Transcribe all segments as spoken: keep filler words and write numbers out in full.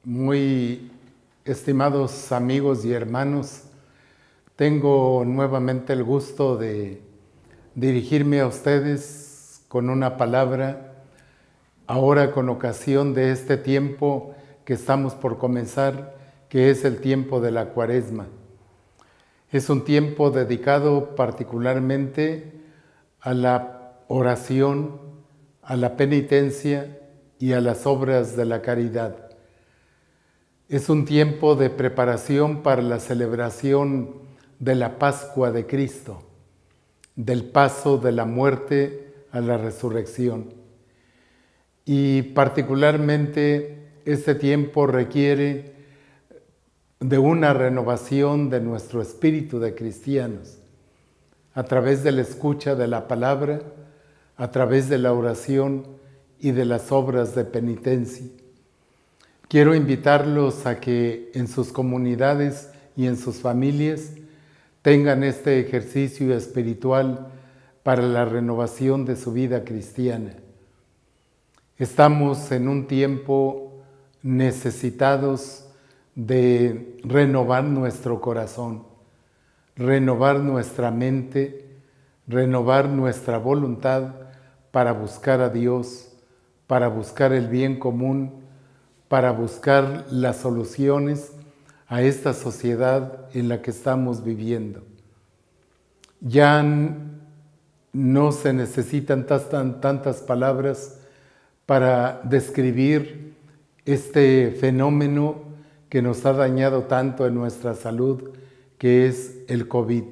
Muy estimados amigos y hermanos, tengo nuevamente el gusto de dirigirme a ustedes con una palabra, ahora con ocasión de este tiempo que estamos por comenzar, que es el tiempo de la Cuaresma. Es un tiempo dedicado particularmente a la oración, a la penitencia y a las obras de la caridad. Es un tiempo de preparación para la celebración de la Pascua de Cristo, del paso de la muerte a la resurrección. Y particularmente este tiempo requiere de una renovación de nuestro espíritu de cristianos, a través de la escucha de la palabra, a través de la oración y de las obras de penitencia. Quiero invitarlos a que en sus comunidades y en sus familias tengan este ejercicio espiritual para la renovación de su vida cristiana. Estamos en un tiempo necesitados de renovar nuestro corazón, renovar nuestra mente, renovar nuestra voluntad para buscar a Dios, para buscar el bien común, para buscar las soluciones a esta sociedad en la que estamos viviendo. Ya no se necesitan tantas palabras para describir este fenómeno que nos ha dañado tanto en nuestra salud, que es el COVID.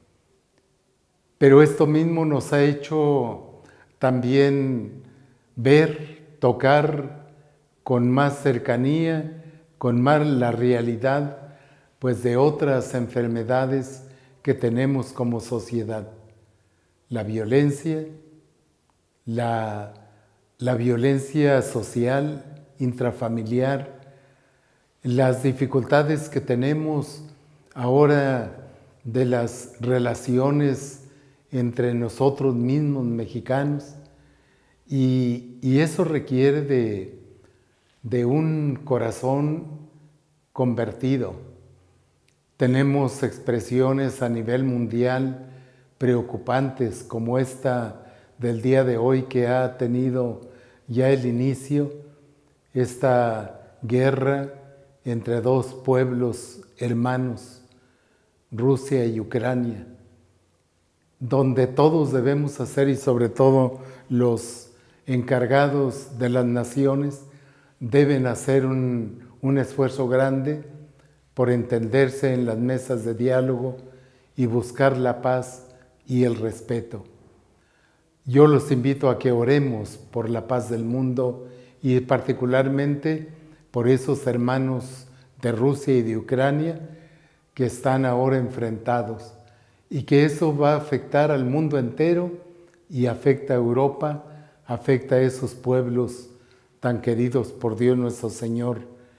Pero esto mismo nos ha hecho también ver, tocar con más cercanía, con más la realidad, pues de otras enfermedades que tenemos como sociedad. La violencia, la, la violencia social, intrafamiliar, las dificultades que tenemos ahora de las relaciones entre nosotros mismos mexicanos, y, y eso requiere de de un corazón convertido. Tenemos expresiones a nivel mundial preocupantes como esta del día de hoy, que ha tenido ya el inicio, esta guerra entre dos pueblos hermanos, Rusia y Ucrania, donde todos debemos hacer, y sobre todo los encargados de las naciones, deben hacer un, un esfuerzo grande por entenderse en las mesas de diálogo y buscar la paz y el respeto. Yo los invito a que oremos por la paz del mundo y particularmente por esos hermanos de Rusia y de Ucrania que están ahora enfrentados, y que eso va a afectar al mundo entero y afecta a Europa, afecta a esos pueblos tan queridos por Dios nuestro Señor.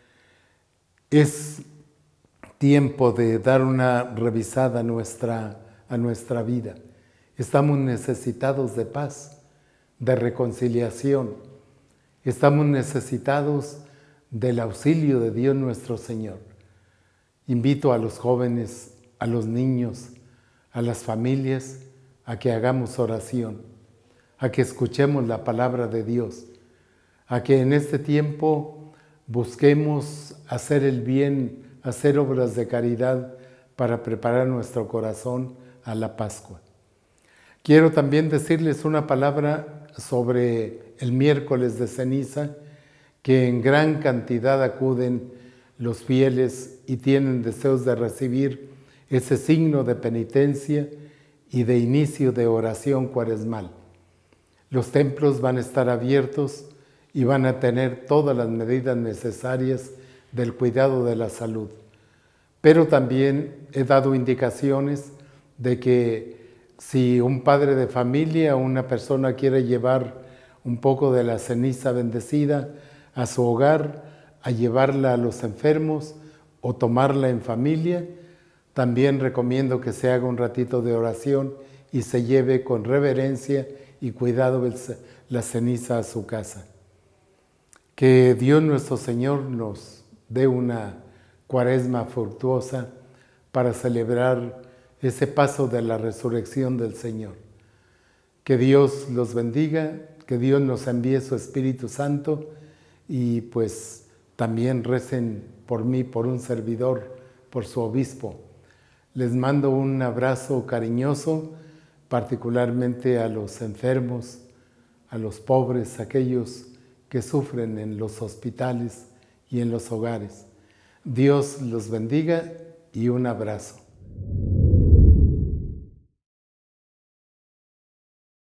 Es tiempo de dar una revisada a nuestra, a nuestra vida. Estamos necesitados de paz, de reconciliación. Estamos necesitados del auxilio de Dios nuestro Señor. Invito a los jóvenes, a los niños, a las familias, a que hagamos oración, a que escuchemos la palabra de Dios, a que en este tiempo busquemos hacer el bien, hacer obras de caridad para preparar nuestro corazón a la Pascua. Quiero también decirles una palabra sobre el miércoles de ceniza, que en gran cantidad acuden los fieles y tienen deseos de recibir ese signo de penitencia y de inicio de oración cuaresmal. Los templos van a estar abiertos y van a tener todas las medidas necesarias del cuidado de la salud. Pero también he dado indicaciones de que si un padre de familia o una persona quiere llevar un poco de la ceniza bendecida a su hogar, a llevarla a los enfermos o tomarla en familia, también recomiendo que se haga un ratito de oración y se lleve con reverencia y cuidado la ceniza a su casa. Que Dios nuestro Señor nos dé una cuaresma fructuosa para celebrar ese paso de la resurrección del Señor. Que Dios los bendiga, que Dios nos envíe su Espíritu Santo y pues también recen por mí, por un servidor, por su obispo. Les mando un abrazo cariñoso, particularmente a los enfermos, a los pobres, aquellos que sufren en los hospitales y en los hogares. Dios los bendiga y un abrazo.